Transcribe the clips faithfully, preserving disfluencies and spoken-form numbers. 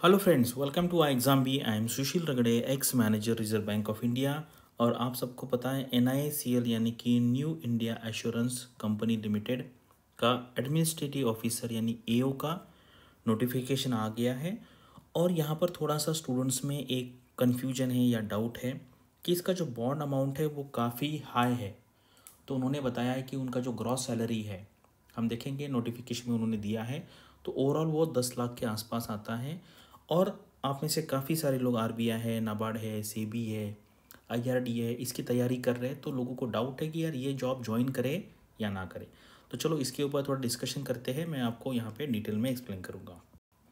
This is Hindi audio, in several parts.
Hello friends, welcome to I exam bee. I am Sushil Ragade, ex manager Reserve Bank of India. और आप सबको पता है एन आई सी एल यानी कि New India Assurance Company Limited का एडमिनिस्ट्रेटिव ऑफिसर यानी ए ओ का नोटिफिकेशन आ गया है। और यहाँ पर थोड़ा सा स्टूडेंट्स में एक कन्फ्यूजन है या डाउट है कि इसका जो बॉन्ड अमाउंट है वो काफ़ी हाई है। तो उन्होंने बताया है कि उनका जो ग्रॉस सैलरी है, हम देखेंगे नोटिफिकेशन में उन्होंने दिया है, तो ओवरऑल वो दस लाख के आसपास आता है। और आप में से काफ़ी सारे लोग आर बी आई है, नाबार्ड है, सेबी है, आई आर डी है, इसकी तैयारी कर रहे हैं। तो लोगों को डाउट है कि यार ये जॉब ज्वाइन करे या ना करे। तो चलो इसके ऊपर थोड़ा डिस्कशन करते हैं, मैं आपको यहाँ पे डिटेल में एक्सप्लेन करूँगा।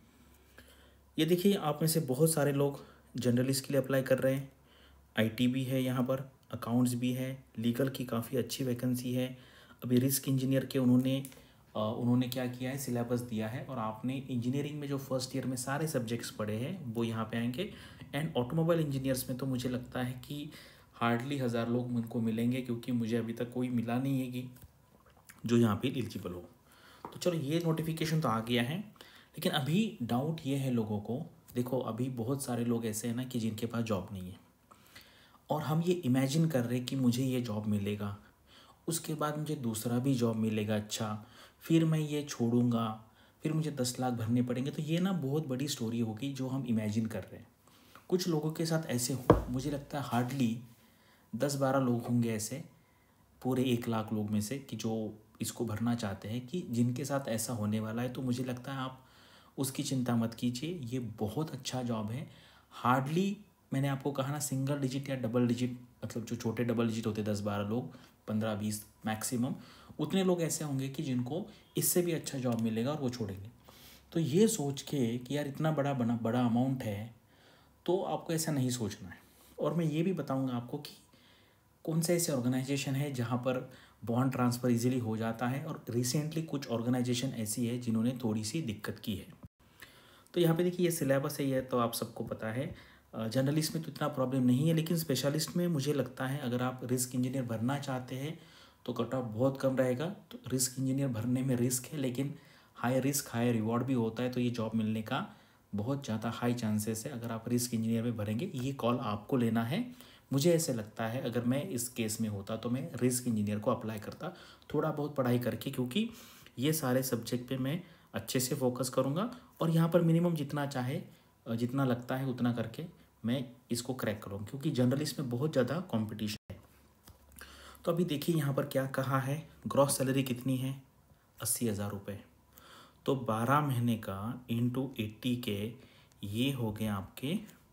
ये देखिए, आप में से बहुत सारे लोग जर्नलिस्ट के लिए अप्लाई कर रहे हैं। आई टी भी है यहाँ पर, अकाउंट्स भी है, लीगल की काफ़ी अच्छी वैकेंसी है। अभी रिस्क इंजीनियर के उन्होंने अ, उन्होंने क्या किया है, सिलेबस दिया है। और आपने इंजीनियरिंग में जो फर्स्ट ईयर में सारे सब्जेक्ट्स पढ़े हैं वो यहाँ पे आएंगे। एंड ऑटोमोबाइल इंजीनियर्स में तो मुझे लगता है कि हार्डली हज़ार लोग उनको मिलेंगे, क्योंकि मुझे अभी तक कोई मिला नहीं है कि जो यहाँ पे एलिजिबल हो। तो चलो ये नोटिफिकेशन तो आ गया है, लेकिन अभी डाउट ये है लोगों को। देखो, अभी बहुत सारे लोग ऐसे हैं ना कि जिनके पास जॉब नहीं है, और हम ये इमेजिन कर रहे हैं कि मुझे ये जॉब मिलेगा, उसके बाद मुझे दूसरा भी जॉब मिलेगा, अच्छा फिर मैं ये छोड़ूंगा, फिर मुझे दस लाख भरने पड़ेंगे। तो ये ना बहुत बड़ी स्टोरी होगी जो हम इमेजिन कर रहे हैं। कुछ लोगों के साथ ऐसे हो, मुझे लगता है हार्डली दस बारह लोग होंगे ऐसे पूरे एक लाख लोग में से कि जो इसको भरना चाहते हैं, कि जिनके साथ ऐसा होने वाला है। तो मुझे लगता है आप उसकी चिंता मत कीजिए, ये बहुत अच्छा जॉब है। हार्डली, मैंने आपको कहा ना, सिंगल डिजिट या डबल डिजिट, मतलब जो छोटे डबल डिजिट होते दस बारह लोग, पंद्रह बीस मैक्सिमम, उतने लोग ऐसे होंगे कि जिनको इससे भी अच्छा जॉब मिलेगा और वो छोड़ेंगे। तो ये सोच के कि यार इतना बड़ा बना बड़ा अमाउंट है, तो आपको ऐसा नहीं सोचना है। और मैं ये भी बताऊंगा आपको कि कौन से ऐसे ऑर्गेनाइजेशन है जहाँ पर बॉन्ड ट्रांसफ़र इजीली हो जाता है। और रिसेंटली कुछ ऑर्गेनाइजेशन ऐसी है जिन्होंने थोड़ी सी दिक्कत की है। तो यहाँ पे देखिए, ये सिलेबस है, ये तो आप सबको पता है। जर्नलिस्ट में तो इतना प्रॉब्लम नहीं है, लेकिन स्पेशलिस्ट में मुझे लगता है अगर आप रिस्क इंजीनियर भरना चाहते हैं तो कट ऑफ बहुत कम रहेगा। तो रिस्क इंजीनियर भरने में रिस्क है, लेकिन हाई रिस्क हाई रिवॉर्ड भी होता है। तो ये जॉब मिलने का बहुत ज़्यादा हाई चांसेस है अगर आप रिस्क इंजीनियर में भरेंगे। ये कॉल आपको लेना है। मुझे ऐसे लगता है अगर मैं इस केस में होता तो मैं रिस्क इंजीनियर को अप्लाई करता, थोड़ा बहुत पढ़ाई करके, क्योंकि ये सारे सब्जेक्ट पे मैं अच्छे से फोकस करूँगा। और यहाँ पर मिनिमम जितना चाहे, जितना लगता है उतना करके मैं इसको क्रैक करूँ, क्योंकि जर्नलिस्ट में बहुत ज़्यादा कंपटीशन है। तो अभी देखिए यहाँ पर क्या कहा है, ग्रॉस सैलरी कितनी है, अस्सी हज़ार रुपये। तो बारह महीने का इंटू एट्टी के, ये हो गए आपके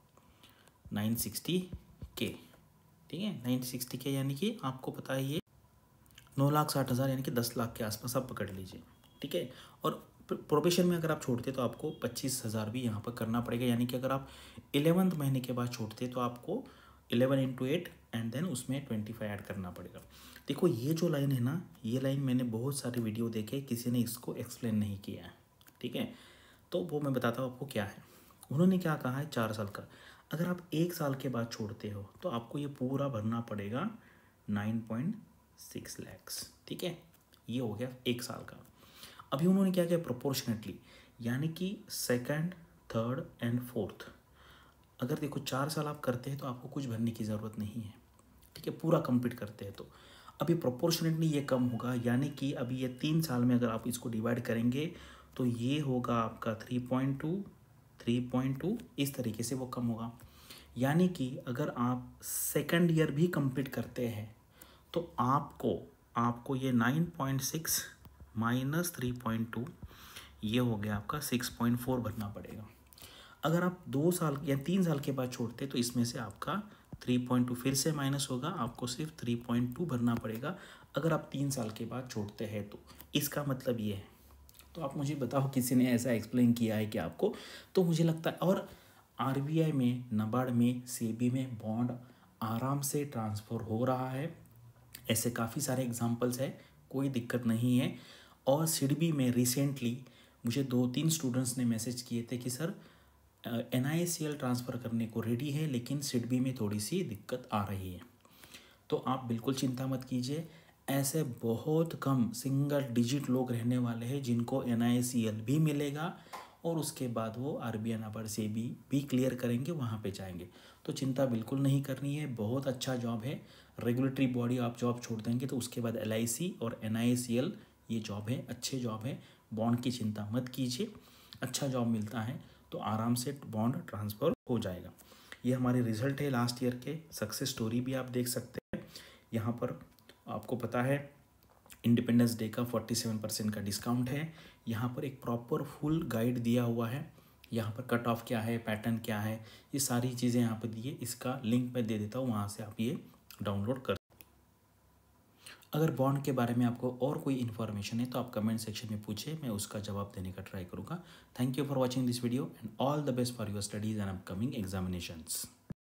नाइन सिक्सटी के। ठीक है, नाइन सिक्सटी के यानी कि आपको पता है ये नौ लाख साठ हज़ार यानी कि दस लाख के आसपास आप पकड़ लीजिए। ठीक है, और प्रोबेशन में अगर आप छोड़ते तो आपको पच्चीस हज़ार भी यहाँ पर करना पड़ेगा। यानी कि अगर आप इलेवंथ महीने के बाद छोड़ते तो आपको eleven into eight and then उसमें ट्वेंटी फाइव ऐड करना पड़ेगा। देखो, ये जो लाइन है ना, ये लाइन मैंने बहुत सारे वीडियो देखे, किसी ने इसको एक्सप्लेन नहीं किया है। ठीक है, तो वो मैं बताता हूँ आपको क्या है। उन्होंने क्या कहा है, चार साल का। अगर आप एक साल के बाद छोड़ते हो तो आपको ये पूरा भरना पड़ेगा नाइन पॉइंट सिक्स लैक्स। ठीक है, ये हो गया एक साल का। अभी उन्होंने क्या किया, प्रोपोर्शनेटली, यानी कि सेकंड, थर्ड एंड फोर्थ। अगर देखो चार साल आप करते हैं तो आपको कुछ भरने की ज़रूरत नहीं है। ठीक है, पूरा कंप्लीट करते हैं तो अभी प्रोपोर्शनेटली ये कम होगा। यानी कि अभी ये तीन साल में अगर आप इसको डिवाइड करेंगे तो ये होगा आपका three point two, three point two, इस तरीके से वो कम होगा। यानी कि अगर आप सेकंड ईयर भी कंप्लीट करते हैं तो आपको आपको ये nine point six minus three point two, ये हो गया आपका सिक्स पॉइंट फोर भरना पड़ेगा। अगर आप दो साल या तीन साल के बाद छोड़ते तो इसमें से आपका थ्री पॉइंट टू फिर से माइनस होगा, आपको सिर्फ थ्री पॉइंट टू भरना पड़ेगा अगर आप तीन साल के बाद छोड़ते हैं तो। इसका मतलब ये है। तो आप मुझे बताओ, किसी ने ऐसा एक्सप्लेन किया है कि आपको? तो मुझे लगता है, और आर बी आई में, नाबार्ड में, सी बी में बॉन्ड आराम से ट्रांसफ़र हो रहा है। ऐसे काफ़ी सारे एग्जांपल्स है, कोई दिक्कत नहीं है। और सिडबी में रिसेंटली मुझे दो तीन स्टूडेंट्स ने मैसेज किए थे कि sir N I C L transfer करने को रेडी है, लेकिन सिडबी में थोड़ी सी दिक्कत आ रही है। तो आप बिल्कुल चिंता मत कीजिए, ऐसे बहुत कम सिंगल डिजिट लोग रहने वाले हैं जिनको एन आई सी एल भी मिलेगा और उसके बाद वो आरबीआई नाबार्ड से भी भी क्लियर करेंगे, वहाँ पे जाएंगे। तो चिंता बिल्कुल नहीं करनी है, बहुत अच्छा जॉब है। रेगुलेटरी बॉडी आप जॉब छोड़ देंगे तो उसके बाद एलआईसी और एनआईसीएल ये जॉब है, अच्छे जॉब है। बॉन्ड की चिंता मत कीजिए, अच्छा जॉब मिलता है तो आराम से बॉन्ड ट्रांसफ़र हो जाएगा। ये हमारे रिजल्ट है लास्ट ईयर के, सक्सेस स्टोरी भी आप देख सकते हैं। यहाँ पर आपको पता है इंडिपेंडेंस डे का फोर्टी सेवन परसेंट का डिस्काउंट है। यहाँ पर एक प्रॉपर फुल गाइड दिया हुआ है, यहाँ पर कट ऑफ क्या है, पैटर्न क्या है, ये सारी चीज़ें यहाँ पर दी है। इसका लिंक मैं दे देता हूँ, वहाँ से आप ये डाउनलोड कर। अगर बॉन्ड के बारे में आपको और कोई इन्फॉर्मेशन है तो आप कमेंट सेक्शन में पूछे, मैं उसका जवाब देने का ट्राई करूँगा। Thank you for watching this video and all the best for your studies and upcoming examinations.